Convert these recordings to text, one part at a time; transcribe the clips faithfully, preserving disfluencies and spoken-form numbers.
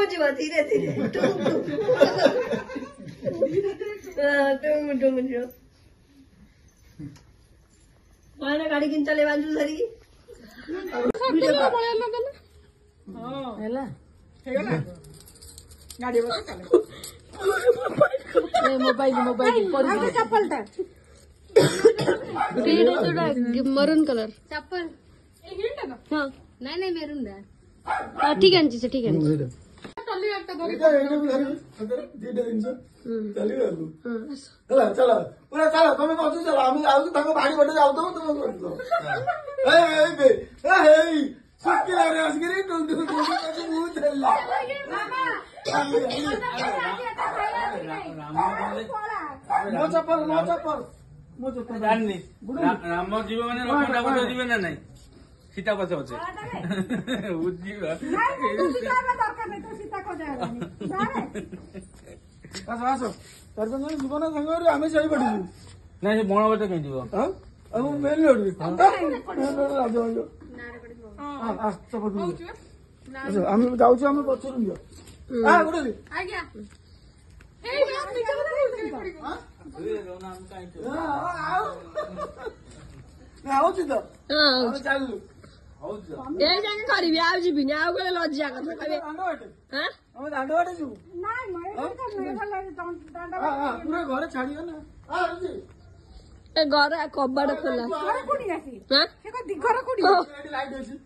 ଯିବ ଧୀରେ ଧୀରେ ଟୁଙ୍ଗ ଟୁଙ୍ଗ ଯିବ माने गाड़ी किन चले बांजू धरी ହେଲା ହେଇଗଲା ଗାଡ଼ି ବସ ଚାଲେ ଏ ମୋବାଇଲ ମୋବାଇଲ पर चप्पलटा रेड थोड़ा मरून कलर चप्पल ए हिलटा ना हां नाही नाही मेरून दा हां ठीक आहे जी ठीक आहे चली एकटा धरी दीटा दिन चली गलु चला चला पूरा चला तुम पहुंच चला हम आउ तक बाड़ी बटे जाउ तो तुम ए ए बे ए हे सुक्की रे असगिरी टुल टुल टुल मुंह चला मो चप्पल मो चप्पल मो चप्पल जाननी राम जीव माने लखनटा बड जीवे ना नहीं सीता पछे पछे उज्जीवा नहीं सीता में दरकार नहीं तो सीता को जाए आस आस परजन जीवन संगरे आमे सही पडिजु नहीं बण बटे के जीव हां अब मेन रोड राजो राजो हां आ चप्पल अच्छा हम जाउ छी हम पछरु लियो आ गुडली आज्ञा हे हम नीचे बता हां ए रोना हम काई तो आओ ना आओ छी तो हां चलू ए जाके करबी आउ जीबी ना आउ गले लज्जा कर कहबे दांडवाटे हां हम दांडवाटे छु नाही मय तो मेरा लागि दांडवाटे हां पूरा घर छाडियो ना आ जी ए घर कबाड़ खोला घर कोनी आसी हां से को दिघर कोनी लाइट अछि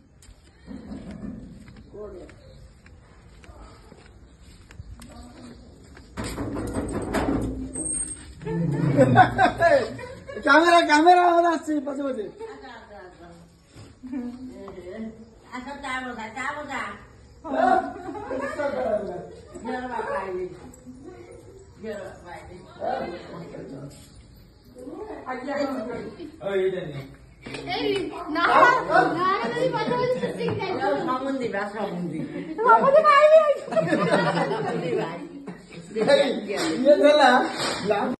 कैमरा कैमरा आवाज आछि पछे पछे अच्छा चा बोला चा बोला जरा बाई जरा बाई आज्ञा ओ ये नहीं ए ना ना मेरी पता नहीं सच्ची है सामुंदी बा सामुंदी सामुंदी खाई भी ये चला